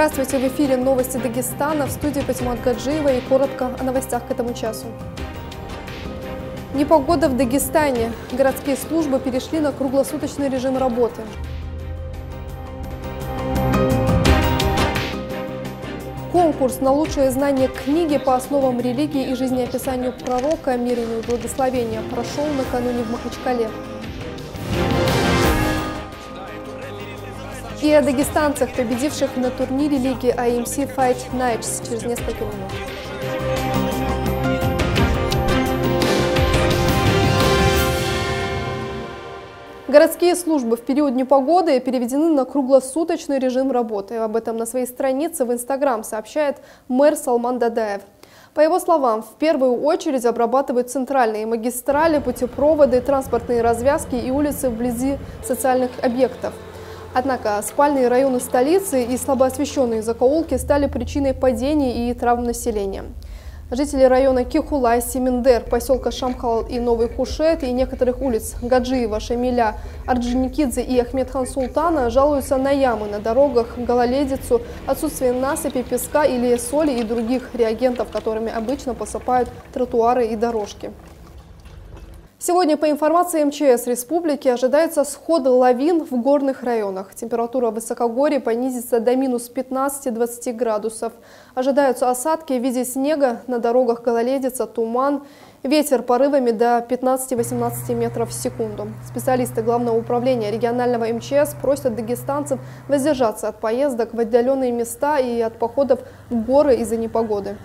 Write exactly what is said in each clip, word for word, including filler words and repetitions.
Здравствуйте, в эфире новости Дагестана, в студии Патимат Гаджиева и коротко о новостях к этому часу. Непогода в Дагестане. Городские службы перешли на круглосуточный режим работы. Конкурс на лучшее знание книги по основам религии и жизнеописанию пророка, мир ему и благословения, прошел накануне в Махачкале. И о дагестанцах, победивших на турнире лиги ай эм си Fight Nights через несколько минут. Городские службы в период непогоды переведены на круглосуточный режим работы. Об этом на своей странице в Инстаграм сообщает мэр Салман Дадаев. По его словам, в первую очередь обрабатывают центральные магистрали, путепроводы, транспортные развязки и улицы вблизи социальных объектов. Однако спальные районы столицы и слабоосвещенные закоулки стали причиной падений и травм населения. Жители района Кихулай, Семендер, поселка Шамхал и Новый Хушет и некоторых улиц Гаджиева, Шамиля, Орджоникидзе и Ахмедхан Султана жалуются на ямы на дорогах, гололедицу, отсутствие насыпи, песка или соли и других реагентов, которыми обычно посыпают тротуары и дорожки. Сегодня, по информации эм че эс республики, ожидается сход лавин в горных районах. Температура в высокогорье понизится до минус пятнадцати-двадцати градусов. Ожидаются осадки в виде снега, на дорогах гололедица, туман. Ветер порывами до пятнадцати-восемнадцати метров в секунду. Специалисты Главного управления регионального эм че эс просят дагестанцев воздержаться от поездок в отдаленные места и от походов в горы из-за непогоды.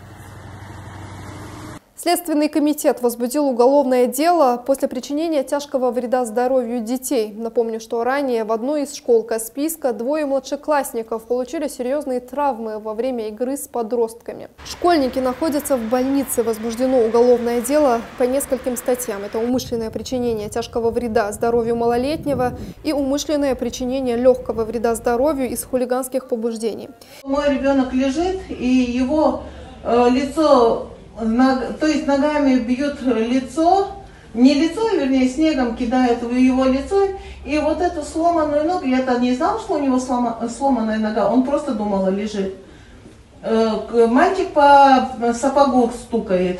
Следственный комитет возбудил уголовное дело после причинения тяжкого вреда здоровью детей. Напомню, что ранее в одной из школ Каспийска двое младшеклассников получили серьезные травмы во время игры с подростками. Школьники находятся в больнице. Возбуждено уголовное дело по нескольким статьям. Это умышленное причинение тяжкого вреда здоровью малолетнего и умышленное причинение легкого вреда здоровью из хулиганских побуждений. Мой ребенок лежит, и его э, лицо... То есть ногами бьют лицо, не лицо, вернее, снегом кидают в его лицо. И вот эту сломанную ногу, я-то не знала, что у него слома, сломанная нога, он просто думал, лежит. Мальчик по сапогу стукает.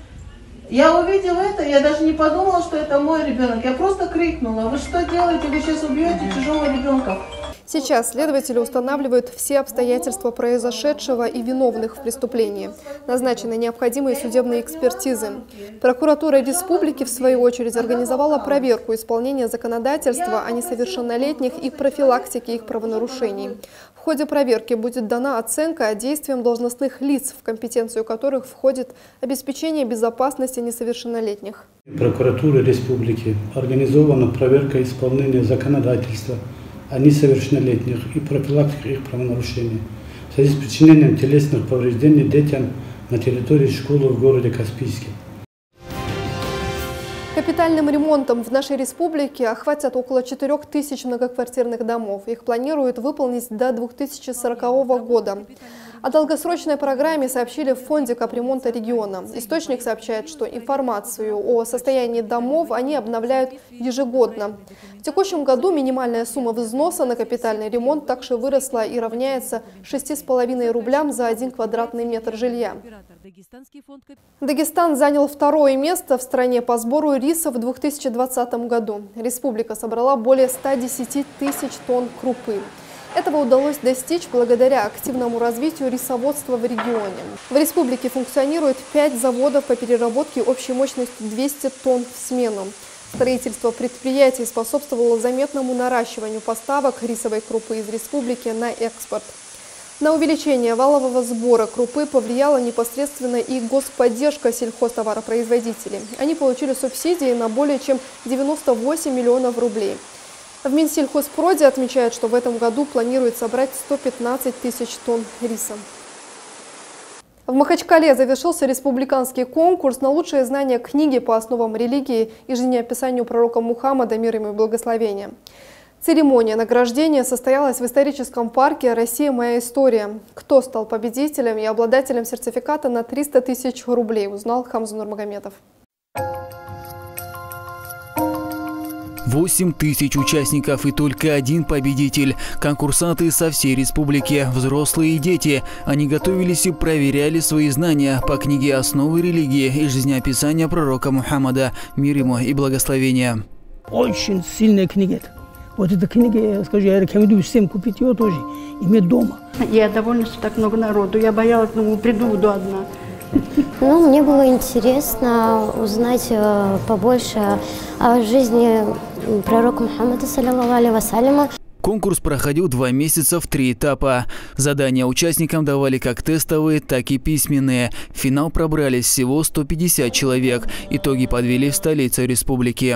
Я увидела это, я даже не подумала, что это мой ребенок. Я просто крикнула: вы что делаете, вы сейчас убьете чужого ребенка. Сейчас следователи устанавливают все обстоятельства произошедшего и виновных в преступлении. Назначены необходимые судебные экспертизы. Прокуратура республики, в свою очередь, организовала проверку исполнения законодательства о несовершеннолетних и профилактике их правонарушений. В ходе проверки будет дана оценка действиям должностных лиц, в компетенцию которых входит обеспечение безопасности несовершеннолетних. Прокуратура республики организована проверка исполнения законодательства о несовершеннолетних и профилактике их правонарушений в связи с причинением телесных повреждений детям на территории школы в городе Каспийске. Капитальным ремонтом в нашей республике охватят около четырёх тысяч многоквартирных домов. Их планируют выполнить до две тысячи сорокового года. О долгосрочной программе сообщили в фонде капремонта региона. Источник сообщает, что информацию о состоянии домов они обновляют ежегодно. В текущем году минимальная сумма взноса на капитальный ремонт также выросла и равняется шести с половиной рублям за один квадратный метр жилья. Дагестан занял второе место в стране по сбору риса в две тысячи двадцатом году. Республика собрала более ста десяти тысяч тонн крупы. Этого удалось достичь благодаря активному развитию рисоводства в регионе. В республике функционирует пять заводов по переработке общей мощностью двести тонн в смену. Строительство предприятий способствовало заметному наращиванию поставок рисовой крупы из республики на экспорт. На увеличение валового сбора крупы повлияла непосредственно и господдержка сельхозтоваропроизводителей. Они получили субсидии на более чем девяносто восемь миллионов рублей. В Минсельхозпроде отмечают, что в этом году планируют собрать сто пятнадцать тысяч тонн риса. В Махачкале завершился республиканский конкурс на лучшее знание книги по основам религии и жизнеописанию пророка Мухаммада, мир ему и благословения. Церемония награждения состоялась в историческом парке «Россия. Моя история». Кто стал победителем и обладателем сертификата на триста тысяч рублей, узнал Хамза Нурмагомедов. восемь тысяч участников и только один победитель. Конкурсанты со всей республики, взрослые и дети. Они готовились и проверяли свои знания по книге «Основы религии» и жизнеописания пророка Мухаммада, мир ему и благословения. Очень сильная книга. Вот эта книга, я скажу, я рекомендую всем купить ее тоже, иметь дома. Я довольна, что так много народу. Я боялась, ну, приду, буду одна. Ну, мне было интересно узнать э, побольше о жизни пророка Мухаммада, саллиллаху алейхи вассаляма. Конкурс проходил два месяца в три этапа. Задания участникам давали как тестовые, так и письменные. В финал пробрались всего сто пятьдесят человек. Итоги подвели в столице республики.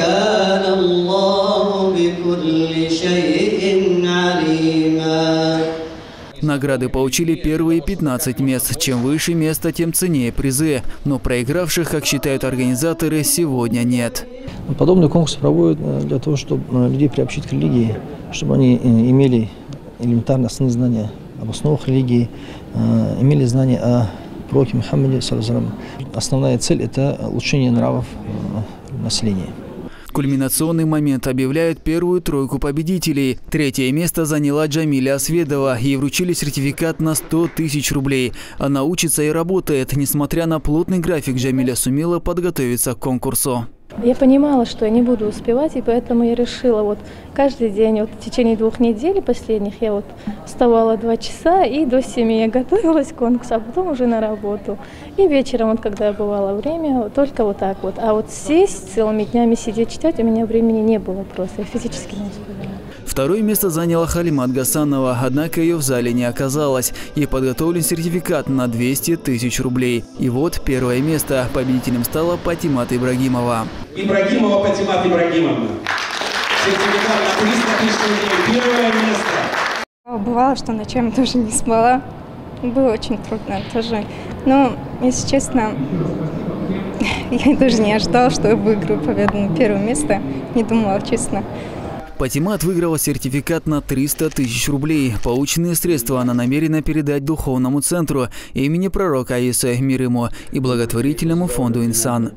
Награды получили первые пятнадцать мест. Чем выше место, тем ценнее призы. Но проигравших, как считают организаторы, сегодня нет. Подобный конкурс проводят для того, чтобы людей приобщить к религии, чтобы они имели элементарные основные знания об основах религии, имели знания о пророке Мухаммаде, саллаллаху алейхи вассалям. Основная цель – это улучшение нравов населения. Кульминационный момент объявляют первую тройку победителей. Третье место заняла Джамиля Асведова. Ей вручили сертификат на сто тысяч рублей. Она учится и работает. Несмотря на плотный график, Джамиля сумела подготовиться к конкурсу. Я понимала, что я не буду успевать, и поэтому я решила вот каждый день, вот в течение двух недель последних, я вот вставала два часа и до семи я готовилась к конкурсу, а потом уже на работу. И вечером, вот когда бывало время, только вот так вот. А вот сесть целыми днями, сидеть, читать, у меня времени не было просто, я физически не успевала. Второе место заняла Халимат Гасанова, однако ее в зале не оказалось. Ей подготовлен сертификат на двести тысяч рублей. И вот первое место. Победителем стала Патимат Ибрагимова. Ибрагимова Патимат Ибрагимовна. Сертификат на триста тысяч рублей. Первое место. Бывало, что ночами тоже не спала. Было очень трудно тоже. Но, если честно, я даже не ожидала, что я выиграю победу на первое место. Не думала, честно. Патимат выиграла сертификат на триста тысяч рублей. Полученные средства она намерена передать духовному центру имени пророка Исы, мир ему, и благотворительному фонду «Инсан».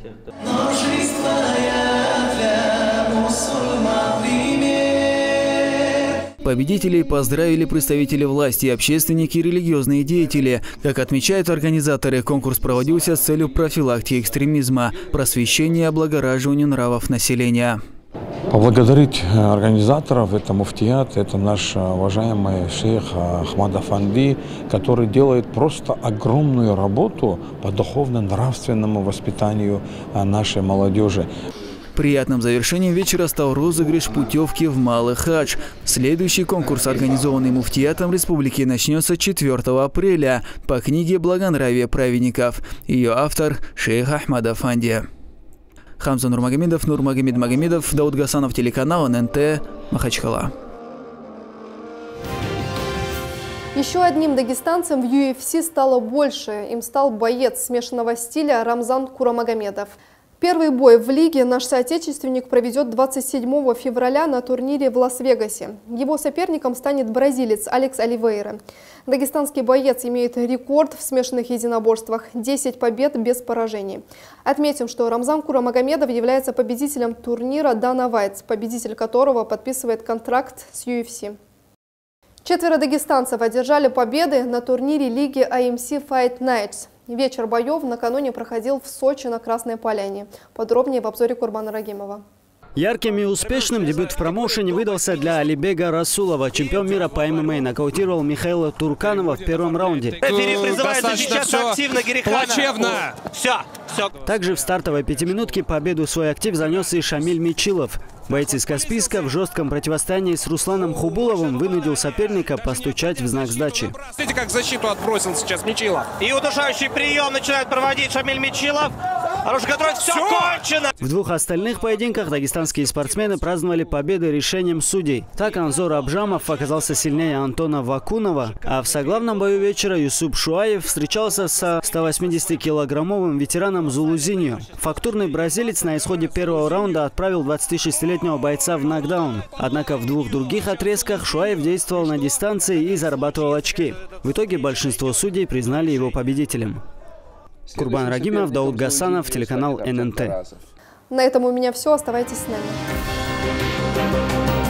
Победителей поздравили представители власти, общественники и религиозные деятели. Как отмечают организаторы, конкурс проводился с целью профилактики экстремизма, просвещения и облагораживания нравов населения. Поблагодарить организаторов, это муфтият, это наш уважаемый шейх Ахмад Афанди, который делает просто огромную работу по духовно-нравственному воспитанию нашей молодежи. Приятным завершением вечера стал розыгрыш путевки в Малый Хадж. Следующий конкурс, организованный муфтиятом республики, начнется четвёртого апреля по книге «Благонравие праведников». Ее автор – шейх Ахмад Афанди. Хамза Нурмагомедов, Нурмагомед Магомедов, Дауд Гасанов, телеканал эн эн тэ, Махачкала. Еще одним дагестанцем в ю эф си стало больше. Им стал боец смешанного стиля Рамзан Курамагомедов. Первый бой в лиге наш соотечественник проведет двадцать седьмого февраля на турнире в Лас-Вегасе. Его соперником станет бразилец Алекс Оливейра. Дагестанский боец имеет рекорд в смешанных единоборствах – десять побед без поражений. Отметим, что Рамзан Курамагомедов является победителем турнира Дана Вайт, победитель которого подписывает контракт с ю эф си. Четверо дагестанцев одержали победы на турнире лиги эй эм си Fight Nights. Вечер боев накануне проходил в Сочи на Красной Поляне. Подробнее в обзоре Курбана Рагимова. Ярким и успешным дебют в промоушене выдался для Алибега Расулова. Чемпион мира по эм эм а нокаутировал Михаила Турканова в первом раунде. Рефери призывает защищаться активно Герихана. Плачевно. Все, все. Также в стартовой пятиминутке победу в свой актив занес и Шамиль Мичилов. Боец из Каспийска в жестком противостоянии с Русланом Хубуловым вынудил соперника постучать в знак сдачи. Смотрите, как защиту отбросил сейчас Мичилов. И удушающий прием начинает проводить Шамиль Мичилов. Хороший контроль, все, все кончено! В двух остальных поединках дагестанские спортсмены праздновали победы решением судей. Так Анзор Абжамов оказался сильнее Антона Вакунова, а в соглавном бою вечера Юсуп Шуаев встречался со ста восьмидесятикилограммовым ветераном Зулузиньо. Фактурный бразилец на исходе первого раунда отправил двадцатишестилетнего бойца в нокдаун. Однако в двух других отрезках Шуаев действовал на дистанции и зарабатывал очки. В итоге большинство судей признали его победителем. Курбан Рагимов, Дауд Гасанов, телеканал эн эн тэ. На этом у меня все. Оставайтесь с нами. Thank you.